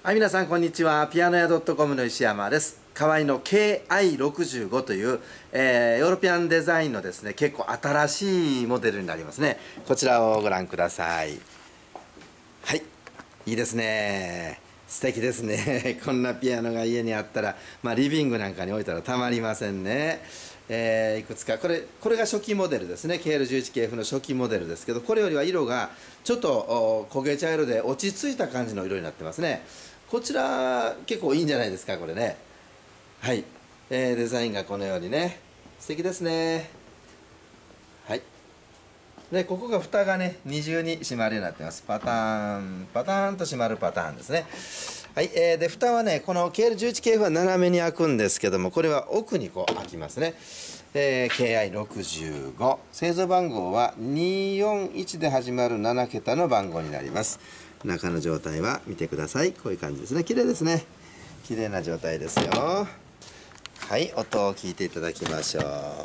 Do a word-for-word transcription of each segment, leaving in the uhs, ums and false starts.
はい、皆さんこんにちは。ピアノ屋 .com の石山です。河合の ケーアイろくじゅうご という、えー、ヨーロピアンデザインのですね、結構新しいモデルになりますね。こちらをご覧ください。はい、いいですね。素敵ですね。こんなピアノが家にあったら、まあ、リビングなんかに置いたらたまりませんね。えー、いくつかこれこれが初期モデルですね。 ケーエルじゅういちケーエフ の初期モデルですけど、これよりは色がちょっと焦げ茶色で落ち着いた感じの色になってますね。こちら結構いいんじゃないですか、これね。はい、えー、デザインがこのようにね、素敵ですね。はい、でここが蓋がね二重に閉まるようになってます。パターンパターンと閉まるパターンですね。はい、えー、で蓋はね、この ケーエルじゅういちケーエフ は斜めに開くんですけども、これは奥にこう開きますね。えー、ケーアイろくじゅうご、製造番号はにーよんいちで始まるなな桁の番号になります。中の状態は見てください。こういう感じですね。綺麗ですね。綺麗な状態ですよ。はい、音を聞いていただきましょう。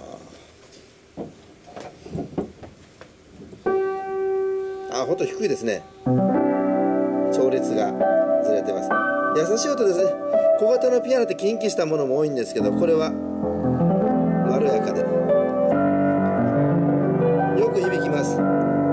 あ、音低いですね。調律がずれてます。優しい音ですね。小型のピアノってキンキしたものも多いんですけど、これはまろやかでよく響きます。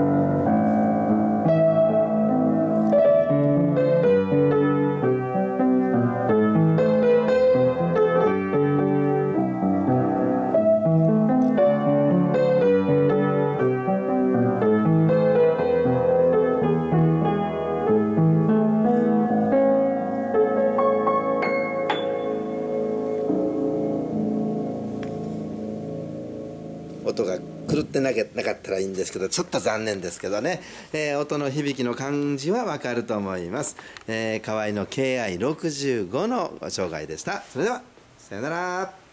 音が狂ってなかったらいいんですけど、ちょっと残念ですけどね、えー、音の響きの感じはわかると思います。えー、河合の ケーアイろくじゅうご のご紹介でした。それではさよなら。